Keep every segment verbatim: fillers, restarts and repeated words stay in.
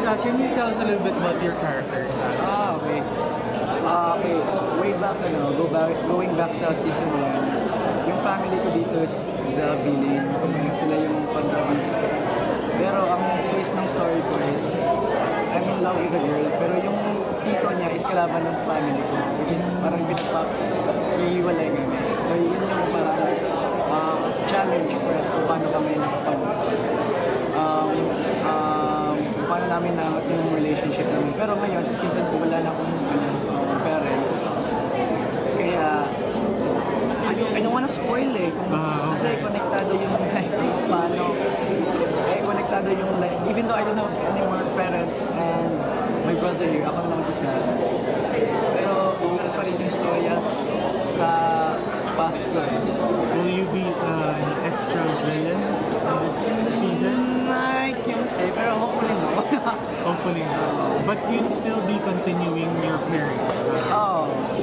uh, can you tell us a little bit about your characters? Ah, okay. Ah, okay. Way back, ano, go back, going back sa season one, yung family ko dito is the villain. Sila yung pag-ibig. Pero ang twist ng story ko is, I'm in love with a girl, pero yung tito niya is kalaban ng family ko, which is parang binapak, iiwalay kami. So yun yung parang uh, challenge for us kung paano kami nakapag um, um, paano namin na yung relationship namin. Pero ngayon, sa season two, wala na akong uh, parents. Kaya, I don't, I don't wanna spoil eh. Kung, uh, kasi konektado yung life kung paano. Eh, konektado yung life. Even though I don't have any more parents and my brother here, ako lang isa. Pero, gusto pa rin yung storya sa past ko. Will you be uh, an extra villain this season? I can't say, pero hopefully no. Hopefully no. But you'll still be continuing your pairing. Oh.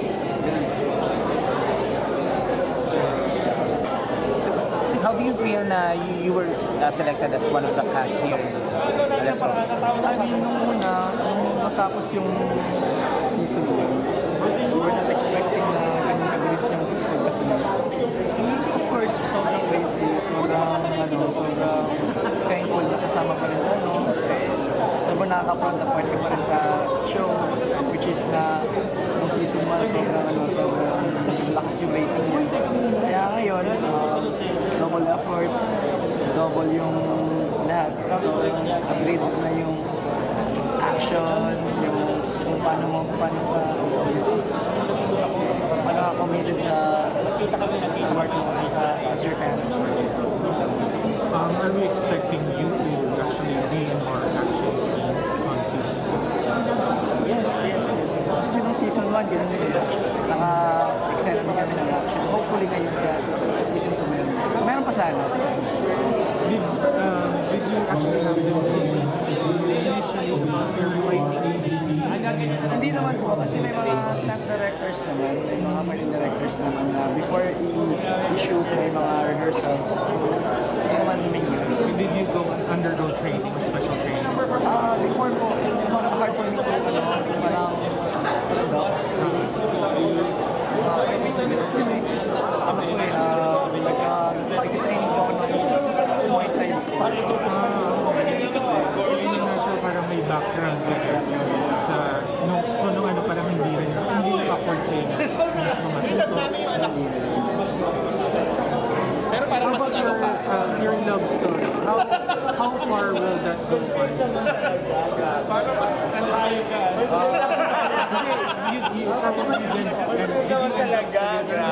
How do you feel na you, you were uh, selected as one of the cast here in Alyas? I mean, nung una, nung matapos yung season one, we were not expecting na ganun kabilis yung pagkasunod. Of course, sobrang grateful, sobrang, ano, sobrang thankful na kasama pa rin sa ano. Sobrang nakaka-proud na part pa rin sa show, which is na nung season one, sobrang, ano, sobrang lakas yung rating niya. Kaya ngayon, uh, double effort, double yung lahat. So, upgrade na yung action, yung kung paano mo, paano ka, paano ka committed sa sa part mo, sa as your character. Um, are we expecting you to actually be in more action scenes on season two? Yes, yes, yes. Kasi nung season one, ganoon din yung action. Naka-excel din kami ng action. Hopefully ngayon sa season two meron. Meron pa sana. Did, uh, did you actually have the scenes initially about your writing scenes? Hindi naman po, kasi may mga stunt directors naman, may mga fighting directors naman na before i-shoot may mga rehearsals. Hindi naman may yun. Did you go undergo training, special training? Ah, before po, it was hard for me to, ano, parang, parang doc, release, kasi, ano po eh, ah, like, ah, nag-designing po ako ng Muay Thai. Ah, so yun na siya parang may background eh, sa, nung, so nung ano parang hindi rin, hindi rin awkward sa'yo na mismo masuto. Pero parang mas ano ka? Uh, your love story, how, how far will that go on? Parang mas nalayo ka. Kasi you, you probably did, and did you end up together?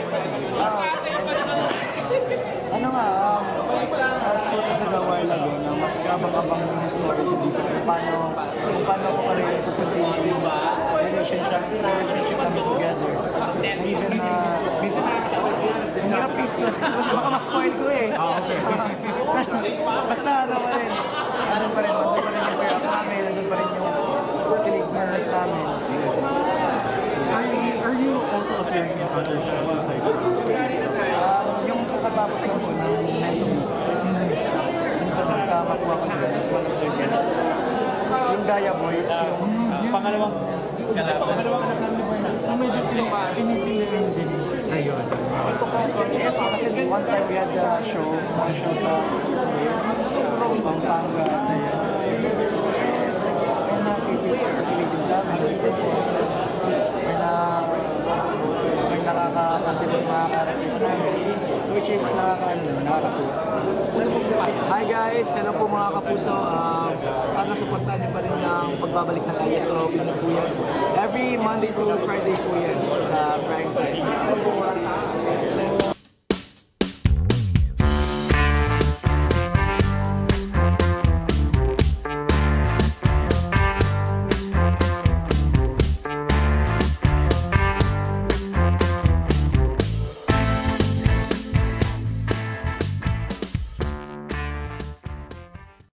Ano nga, um, as soon as a while ago, na mas kabang-abang yung story ko dito, kung paano, kung paano ko pa rin ito-continue yung relationship, relationship namin together. And even na, ang hirap is, baka ma-spoil ko eh. Ah, okay. Basta ano pa rin, ano pa rin, ano pa rin yung pair up namin, ano pa rin yung kilig na rin namin. Are you, are you also appearing in other shows aside from Um, yung kakatapos lang po ng Mental yung pagkasama po ako doon as one of the guests. Yung Gaya Boys, yung Pangalawang pangalawang anak namin ni Bornea. so medyo pinipiliin din kayo. ito po, yes, kasi one time we had a show, mga show sa Pampanga na yan. May nakikiligin sa amin. May na may nakaka-consider sa mga characters namin, which is nakaka-ano, nakaka-tuwa. Hi guys! Hello po mga kapuso. Uh, sana supportahan niyo pa rin ang pagbabalik ng Alyas. So, pinag po yan. Every Monday to Friday po yan sa Prime